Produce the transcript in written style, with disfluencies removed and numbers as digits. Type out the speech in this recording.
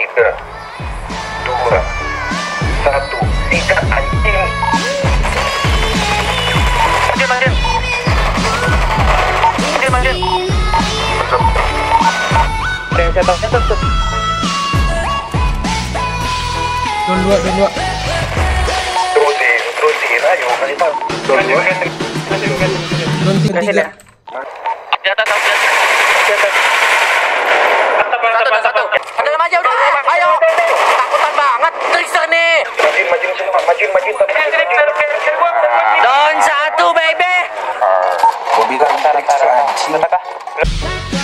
3, 2, 1, sikat anjing. Makin. Saya tutup. Don 2. Terusin ayo kasih tahu. Don 2. Don 3. Di atas. Satu. Ada remaja udah. Ayo. Takutan banget. Trikser nih. Majuin semua. Don 1 baby. Gua bilang tarik anjing.